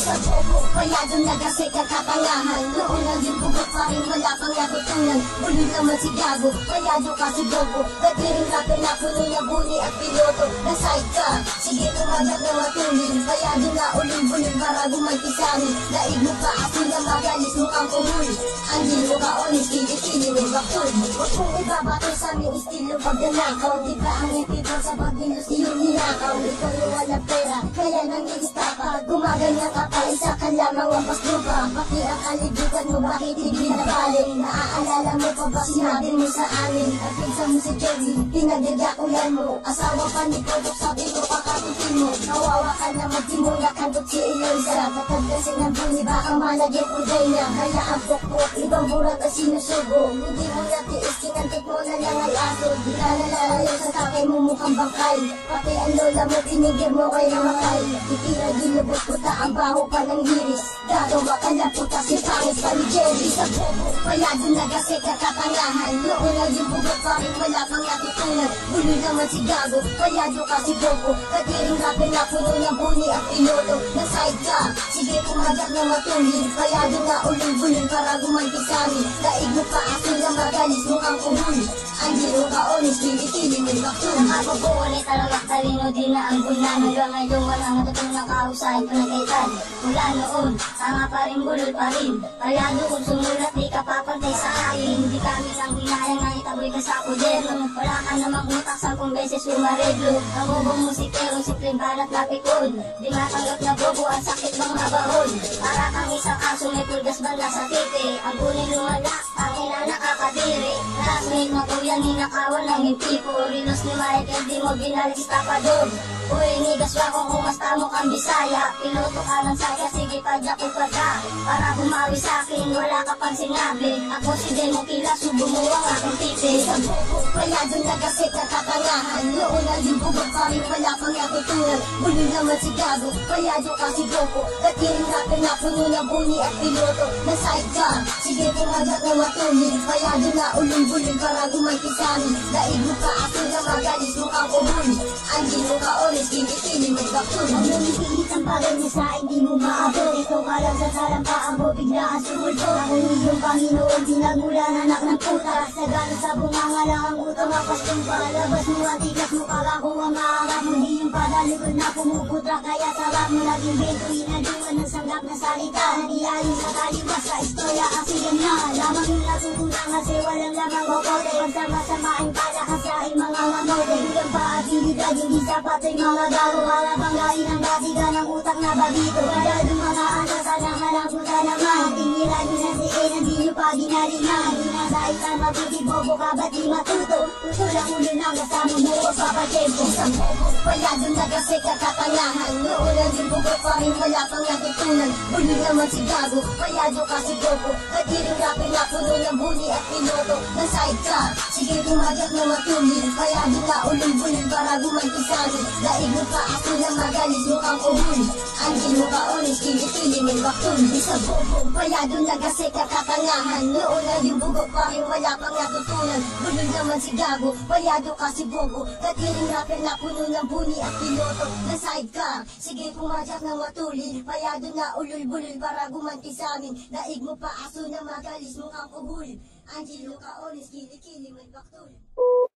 Sa bobo, payado nagasay kakatangahan. Noon lang yung bugot pa rin wala pang natutunan. Bulol naman si Gago, payado ka si bobo. Gatiring rapper na puno na buli at piloto. Naside ka, sige tumagat na matulin. Payado na ulin-bulin para gumantisanin. Daig mo pa ako na magalis mo ang kumuli. Hindi mo ka honest, kili-kili mo baktul. Huwag kong ibabato sa aming estilo pagdanakaw. Di ba ang ipipon sa pagdilos iyong ninakaw? Ikaw yung walang pera, kaya nang i-stapa. Gumaganyan ka pa, isa ka lamang ang paslupa. Pati ang kalibutan mo, bakit hindi nabaling? Naaalala mo pa ba sinabi mo sa amin? At pinsa mo si Jerry, pinagdadakulan mo. Asawa pa ni Kodok, sabi ko pakatutin mo. Kawawa ka na magtimula, kantot si Eloisa. Tatagdasin ng buni, baka malagyan ko day na. Kaya ang pokpok, ibang burat at sinusubo. Hindi mo natiis, kinantik mo na lang ang aso. Di ka nalalayo sa takay mo mukhang bangkay. Pati ang lola mo, tinigil mo kay namatay. Itira ginubot puta, ang baho pa ng hiris. Gagawa ka na puta, si pangit pa ni Jerry. Sa bobo, payado nagasay kakatangahan. Noon lang yung bugot pa rin wala pang natutunan. Bulol naman si Gago, payado ka si bobo. Katiring rapper na puno ng buni at piloto. Naside ka, sige kumagat na matulin. Payado na ulin-bulin para gumantisanin. Daig mo pa ako na magalis mo ang kumuli. Hindi mo ka honest, kili-kili mo baktul. Nakapabulit talagang talino din na ang gula. Hanggang ngayon walang natutunang kahusahin ko ng kaitan. Mula noon, tanga pa rin, bulol pa rin. Payado kung sumulat, di ka papantay sa akin. Hindi kami sang ginaya nga itaboy ka sa poder. Wala ka namang utak, 10 beses umareglo. Ang bobong musikero, simpleng balat na pikon. Di matanggap na bobo, ang sakit bang mabahon. Para kang isang aso, may pulgas banda sa titi. Ang bunin lumala, ang ina nakakadiri. Classmate mo kuya, ninakawan ng tipo. Rilos ni Michael, di mo binalis tapador. Uy, nigaswa kung kumasta mo kang Bisaya. Piloto ka ng saya, sige padya ko pa ka. Para bumawi sa'kin, wala ka pang sinabi. Ako si Demo Kila, subo mo ang aking tipi. Sa bobo, payado nagasay kakatangahan. Noon lang yung bugot pa rin wala pang natutunan. Bulol naman si Gago, payado ka si bobo. Katiring rapper na puno ng buni at piloto. Naside ka, sige kumagat na matulin. Payado na ulin-bulin para gumantisanin. Daig mo pa ako na magalis mo ang kumuli. Hindi mo ka honest, kili-kili mo baktul. Ang lumipilit ang bagay mo sa hindi mo maabot. Ikaw ka lang sa salampaan mo, bigla ang sumulto. Ako yung Panginoon, pinagmulan anak ng puta. Sa gano'n sa bunganga lang ang utang apastong palabas mo. At ikas mo kagako ang maangat mo. Di yung padalikod na pumuputra. Kaya sarap mo naging bento. Inaduan ng sanggap na salita. Hindi ayon sa kaliwas sa istorya ang sigan na. Lamang yung natutunan kasi walang lamang kokote. Pagsama-samaing palakasahin mga mamote. Hanggang paabilidad, hindi sapat ay mga gago. Para banggain ang basiga ng utak na babito. Kaya mga anasa na halaputa naman. Tingilan nyo na si Ena, di nyo pa ginalingan. Di na sa isang mabuti, bobo ka ba't di matuto? Puso lang ulo na kasama mo o papachempo. Sa bobo, payado nagasay kakatangahan. Noon lang yung bugot pa rin wala pang natutunan. Bulol naman si Gago, payado ka si bobo. Katiring rapper na puno ng buni at piloto. Naside ka, sige kumagat na matulin. Payado na ulin-bulin para gumantisanin. Daig mo pa ako na magalis mo ang kumuli. Hindi mo ka honest, kili-kili mo baktul. Sa bobo, payado nagasay kakatangahan. Noon lang yung bugot pa rin wala pang natutunan. Bulol naman si Gago, payado ka si bobo. Katiring rapper na puno ng buni at piloto. Naside ka, sige pumadyak na matulin. Payado na ulul-bulul para gumantisanin. Daig mo pa aso na magalis mo ang kubul. Angelo ka honest, kili-kili mo baktul.